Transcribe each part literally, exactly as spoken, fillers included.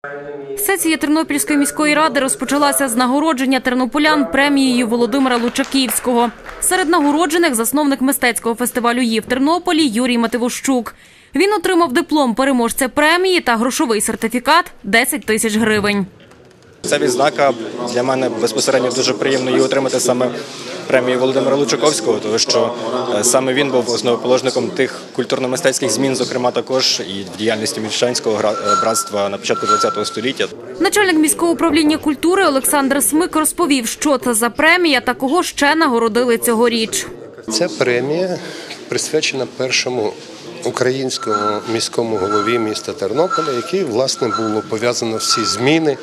Сесія Тернопільської міської ради розпочалася з нагородження тернополян премією Володимира Лучаківського. Серед нагороджених – засновник мистецького фестивалю «Ї» в Тернополі Юрій Мативощук. Він отримав диплом переможця премії та грошовий сертифікат – десять тисяч гривень. Ця відзнака для мене безпосередньо дуже приємно її отримати саме премію Володимира Лучаковського, тому що саме він був основоположником тих культурно-мистецьких змін, зокрема також і в діяльності Міщанського братства на початку ХХ століття. Начальник міського управління культури Олександр Смик розповів, що це за премія та кого ще нагородили цьогоріч. Ця премія присвячена першому українському міському голові міста Тернополя, який, власне, було пов'язано всі зміни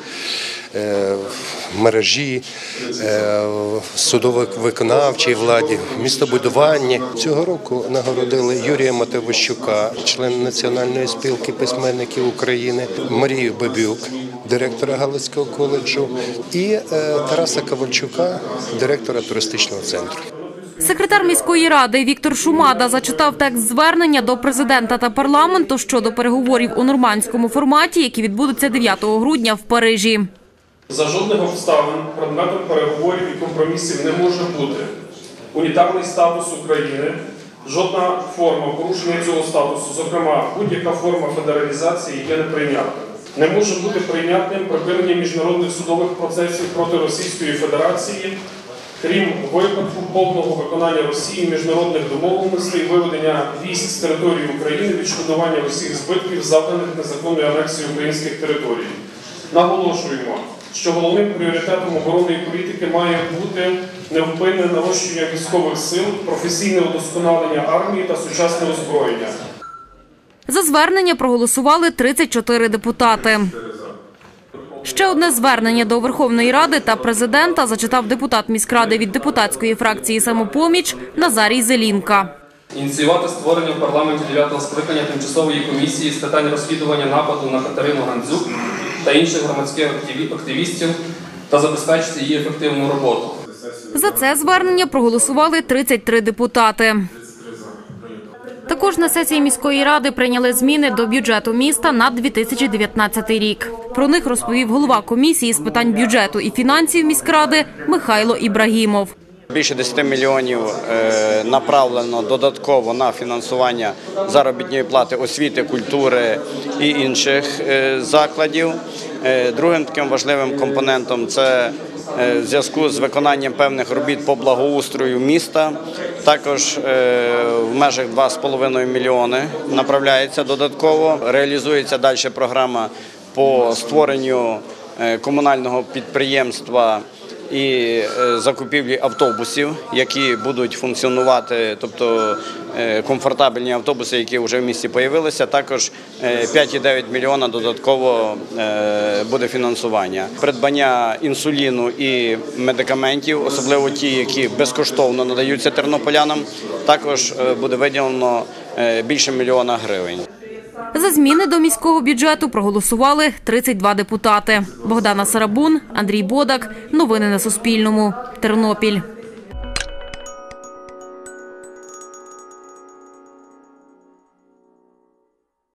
в мережі, в судово-виконавчій владі, в містобудуванні. Цього року нагородили Юрія Мативощука, члена Національної спілки письменників України, Марію Бабюк, директора Галицького коледжу, і Тараса Ковальчука, директора туристичного центру. Секретар міської ради Віктор Шумада зачитав текст звернення до президента та парламенту щодо переговорів у нормандському форматі, які відбудуться дев'ятого грудня в Парижі. За жодних обставин предметом переговорів і компромісів не може бути унітарний статус України, жодна форма порушення цього статусу, зокрема будь-яка форма федералізації, є неприйнятним. Не може бути прийнятним припинення міжнародних судових процесів проти Російської Федерації, крім випадку повного виконання Росії міжнародних домовленостей, виведення військ з території України, відшкодування усіх збитків, завданих незаконною анексією українських територій. Наголошуємо, що головним пріоритетом оборонної політики має бути невпинне нарощування військових сил, професійне удосконалення армії та сучасне озброєння. За звернення проголосували тридцять чотири депутати. Ще одне звернення до Верховної Ради та президента зачитав депутат міськради від депутатської фракції «Самопоміч» Назарій Зелінка. Ініціювати створення в парламенті дев'ятого скликання тимчасової комісії з питань розслідування нападу на Катерину Гандзюк та інших громадських активістів та забезпечити її ефективну роботу. За це звернення проголосували тридцять три депутати. Також на сесії міської ради прийняли зміни до бюджету міста на дві тисячі дев'ятнадцятий рік. Про них розповів голова комісії з питань бюджету і фінансів міськради Михайло Ібрагімов. Більше десяти мільйонів направлено додатково на фінансування заробітної плати освіти, культури і інших закладів. Другим таким важливим компонентом – це в зв'язку з виконанням певних робіт по благоустрою міста. Також в межах два з половиною мільйони направляється додатково. Реалізується далі програма по створенню комунального підприємства і закупівлі автобусів, які будуть функціонувати, тобто комфортабельні автобуси, які вже в місті з'явилися. Також п'ять цілих дев'ять десятих мільйона додатково буде фінансування. Придбання інсуліну і медикаментів, особливо ті, які безкоштовно надаються тернополянам, також буде виділено більше мільйона гривень. За зміни до міського бюджету проголосували тридцять два депутати. Богдана Сарабун, Андрій Бодак. Новини на Суспільному. Тернопіль.